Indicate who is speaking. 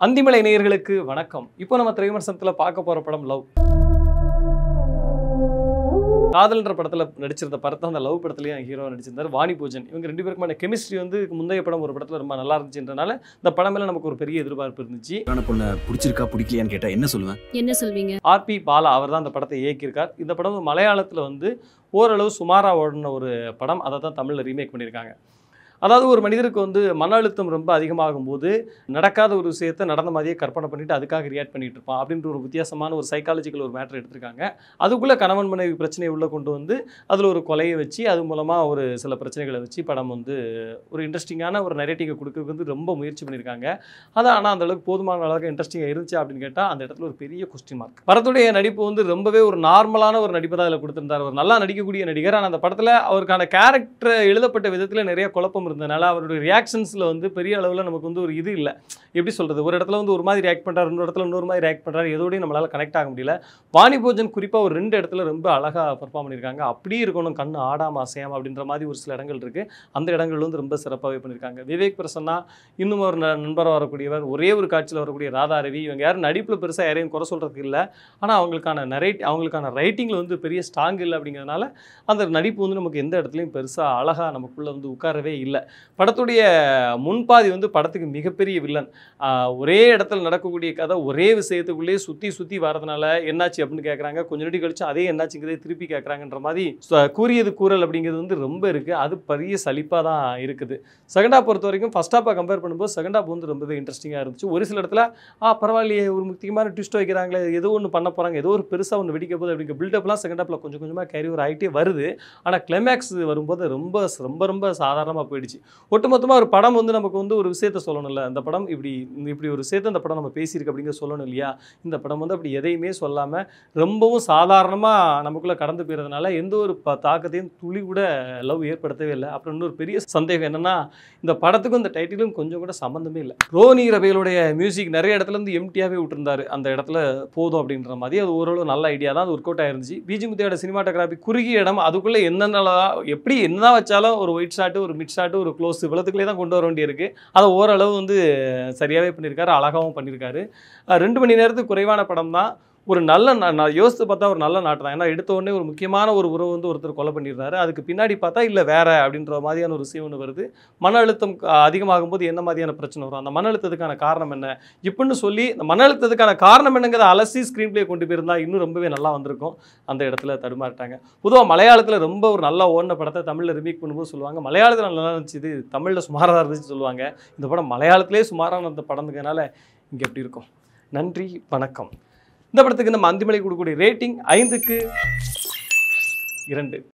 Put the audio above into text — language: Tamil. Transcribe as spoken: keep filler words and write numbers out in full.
Speaker 1: அந்திமலை நேயர்களுக்கு வணக்கம். இப்போ நம்ம திரைவிமர்சனத்துல பார்க்க போற படம் லவ். காதல்ன்ற படத்துல நடிச்சிருந்த படத்தை அந்த லவ் படத்துலயே ஹீரோ நடிச்சிருந்தார் வாணி பூஜன். இவங்க ரெண்டு பேருக்குமான கெமிஸ்ட்ரி வந்து முந்தைய படம் ஒரு படத்துல ரொம்ப நல்லா இருந்துச்சுன்றனால இந்த படம் மேல நமக்கு ஒரு பெரிய எதிர்பார்ப்பு இருந்துச்சு.
Speaker 2: பொண்ணு பிடிச்சிருக்கா பிடிக்கலையான்னு கேட்டா என்ன சொல்லுவேன்?
Speaker 3: என்ன சொல்வீங்க?
Speaker 1: ஆர் பி பாலா அவர் தான் அந்த படத்தை இயக்கியிருக்கார். இந்த படம் மலையாளத்துல வந்து ஓரளவு சுமாரா ஓடின ஒரு படம். அதை தான் தமிழ்ல ரீமேக் பண்ணியிருக்காங்க. அதாவது ஒரு மனிதருக்கு வந்து மன அழுத்தம் ரொம்ப அதிகமாகும் போது நடக்காத ஒரு விஷயத்தை நடந்த மாதிரியே கற்பனை பண்ணிட்டு அதுக்காக ரியாக்ட் பண்ணிட்டு இருப்பான் அப்படின்ற ஒரு வித்தியாசமான ஒரு சைக்காலஜிக்கல் ஒரு மேட்டர் எடுத்திருக்காங்க. அதுக்குள்ளே கணவன் மனைவி பிரச்சனையை உள்ளே கொண்டு வந்து அதில் ஒரு கொலையை வச்சு அது மூலமாக ஒரு சில பிரச்சனைகளை வச்சு படம் வந்து ஒரு இன்ட்ரெஸ்டிங்கான ஒரு நரேட்டிவை கொடுக்கறதுக்கு வந்து ரொம்ப முயற்சி பண்ணியிருக்காங்க. அது ஆனால் அந்த அளவுக்கு போதுமான அளவுக்கு இன்ட்ரெஸ்டிங்காக இருந்துச்சு அப்படின்னு கேட்டால் அந்த இடத்துல ஒரு பெரிய கொஸ்டின் மார்க். படத்துடைய நடிப்பு வந்து ரொம்பவே ஒரு நார்மலான ஒரு நடிப்பு தான் அதில் கொடுத்துருந்தார். ஒரு நல்லா நடிக்கக்கூடிய நடிகர். ஆனால் அந்த படத்தில் அவருக்கான கேரக்டர் எழுதப்பட்ட விதத்தில் நிறைய குழப்பம் இருந்ததுனால அவருடைய ரியாக்ஷன்ஸில் வந்து பெரிய அளவில் நமக்கு வந்து ஒரு இது இல்லை. எப்படி சொல்கிறது, ஒரு இடத்துல வந்து ஒரு மாதிரி ரியாக்ட் பண்ணுறாரு, இன்னொரு இடத்துல இன்னொரு மாதிரி ரியாக்ட் பண்ணுறாரு, எதோடையும் நம்மளால் கனெக்ட் ஆக முடியல. வாணி பூஜன் குறிப்பாக ஒரு ரெண்டு இடத்துல ரொம்ப அழகாக பர்ஃபார்ம் பண்ணியிருக்காங்க. அப்படியே இருக்கணும், கண்ணு ஆடாம அசையாம அப்படின்ற மாதிரி ஒரு சில இடங்கள் இருக்குது. அந்த இடங்கள் வந்து ரொம்ப சிறப்பாகவே பண்ணியிருக்காங்க. விவேக் பிரசன்னா இன்னும் ஒரு நண்பராக வரக்கூடியவர், ஒரே ஒரு காட்சியில் வரக்கூடிய ராதா ரவி, இவங்க யாரும் நடிப்பில் பெருசாக யாரையும் குறை சொல்கிறதுக்கு இல்லை. ஆனால் அவங்களுக்கான நரேட் அவங்களுக்கான ரைட்டிங்கில் வந்து பெரிய ஸ்ட்ராங் இல்லை. அப்படிங்கிறதுனால அந்த நடிப்பு வந்து நமக்கு எந்த இடத்துலையும் பெருசாக அழகாக நமக்குள்ளே வந்து உட்காரவே இல்லை. படத்துடைய முன்பாதி வந்து படத்துக்கு மிகப்பெரிய வில்லன். ஒரே இடத்துல நடக்கக்கூடிய கதை ஒரே விஷயத்துக்குள்ளேயே சுற்றி சுற்றி வரதுனால என்னாச்சு அப்படின்னு கேட்குறாங்க. கொஞ்சம் நடி கழிச்சு அதே என்னாச்சுங்கிறதே திருப்பி கேட்குறாங்கன்ற மாதிரி கூறியது கூறல் அப்படிங்கிறது வந்து ரொம்ப இருக்குது. அது பெரிய சலிப்பாக தான் இருக்குது. செகண்ட் ஹாப் பொறுத்த வரைக்கும் ஃபர்ஸ்ட் ஹாப்பை கம்பேர் பண்ணும்போது செகண்ட் ஹாப் வந்து ரொம்பவே இன்ட்ரெஸ்டிங்காக இருந்துச்சு. ஒரு சில இடத்துல ஆ பரவாயில்லையே, ஒரு முக்கியமான ட்விஸ்ட் வைக்கிறாங்களே, ஏதோ ஒன்று பண்ண போகிறாங்க, ஏதோ ஒரு பெருசாக ஒன்று வெடிக்க போகுது அப்படிங்கிற பில்டப்லாம் செகண்ட் ஹாப்பில் கொஞ்சம் கொஞ்சமாக கேரி ஒரு ஆகிட்டே வருது. ஆனால் கிளைமேக்ஸ் வரும்போது ரொம்ப ரொம்ப ரொம்ப சாதாரணமாக போயிடுச்சு. ஒட்டுமொத்தமாக ஒரு படம் வந்து நமக்கு வந்து ஒரு விஷயத்த சொல்லணும்ல, இந்த படம் இப்படி இப்படி ஒரு விஷயத்தை இந்த படம் நம்ம பேசியிருக்கு அப்படிங்கிற சொல்லணும் இல்லையா. இந்த படம் வந்து அப்படி எதையுமே சொல்லாமல் ரொம்பவும் சாதாரணமாக நமக்குள்ளே கடந்து போகிறதுனால எந்த ஒரு ப தாக்கத்தையும் துளி கூட லவ் ஏற்படுத்தவே இல்லை. அப்புறம் இன்னொரு பெரிய சந்தேகம் என்னென்னா, இந்த படத்துக்கும் இந்த டைட்டிலும் கொஞ்சம் கூட சம்மந்தமே இல்லை. ரோனி ரபேலுடைய மியூசிக் நிறைய இடத்துல இருந்து எம்டியாகவே விட்டுருந்தாரு. அந்த இடத்துல போதும் அப்படின்ற மாதிரி அது ஓரளவு நல்ல ஐடியா தான், அது ஒர்க் அவுட் ஆயிருந்துச்சு. பிஜி முத்தையோட சினிமாட்டோகிராஃபி குறுகிய இடம், அதுக்குள்ளே என்னென்னலாம் எப்படி என்ன வச்சாலும் ஒரு ஒயிட் ஷாட்டு, ஒரு மிட் ஷாட்டு, ஒரு க்ளோஸ் இவ்வளோத்துக்குள்ளே தான் கொண்டு வர வேண்டியிருக்கு. அதை ஓரளவு வந்து சரியாகவே பண்ணியிருக்காரு, அழகாகவும் பண்ணியிருக்காரு. ரெண்டு மணி நேரத்துக்கு குறைவான படம் தான். ஒரு நல்ல நான் யோசித்து பார்த்தா ஒரு நல்ல நாட்டு தான். ஏன்னா எடுத்த உடனே ஒரு முக்கியமான ஒரு உறவு வந்து ஒருத்தர் கொலை பண்ணிடுறாரு. அதுக்கு பின்னாடி பார்த்தா இல்லை வேற அப்படின்ற மாதிரியான ஒரு விஷயம் ஒன்று வருது. மன அழுத்தம் அதிகமாகும் போது என்ன மாதிரியான பிரச்சனை வரும், அந்த மன அழுத்தத்துக்கான காரணம் என்ன இப்படின்னு சொல்லி இந்த மன அழுத்தத்துக்கான காரணம் என்னங்கிறத அலசி ஸ்க்ரீன் பிளே கொண்டு போயிருந்தா இன்னும் ரொம்பவே நல்லா வந்திருக்கும். அந்த இடத்துல தடுமாறிட்டாங்க. பொதுவாக மலையாளத்தில் ரொம்ப ஒரு நல்லா ஓடின படத்தை தமிழில் ரிமேக் பண்ணும்போது சொல்லுவாங்க மலையாளத்தில் நல்லா இருந்துச்சு, இது தமிழில் சுமாராக இருந்துச்சு சொல்லுவாங்க. இந்த படம் மலையாளத்திலே சுமாரான அந்த படம்ங்கிறதுனால இங்கே எப்படி இருக்கும். நன்றி, வணக்கம். இந்த படத்துக்கு நம்ம அந்திமலை கொடுக்கக்கூடிய ரேட்டிங் ஐந்துக்கு இரண்டு.